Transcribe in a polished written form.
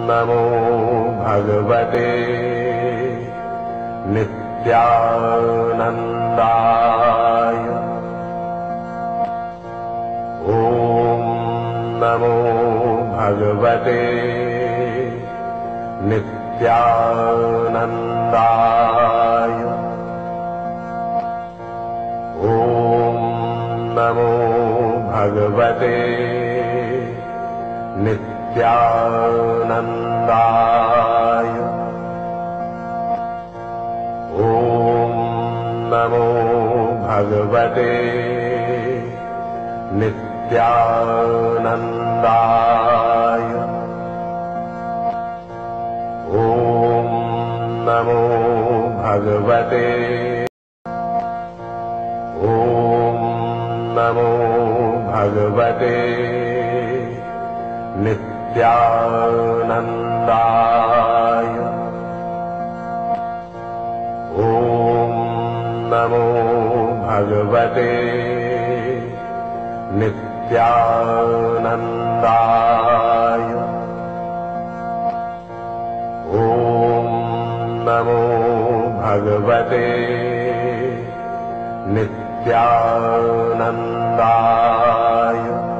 नमो भगवते नित्यानन्दाय। ॐ नमो भगवते नित्यानन्दाय। ॐ नमो भगवते नित्यानन्दाय। ॐ नमो भगवते नित्यानन्दाय। ॐ नमो भगवते। ॐ नमो भगवते नित्यानन्दाय। ॐ नमो भगवते नित्यानन्दाय। ॐ नमो भगवते नित्यानन्दाय।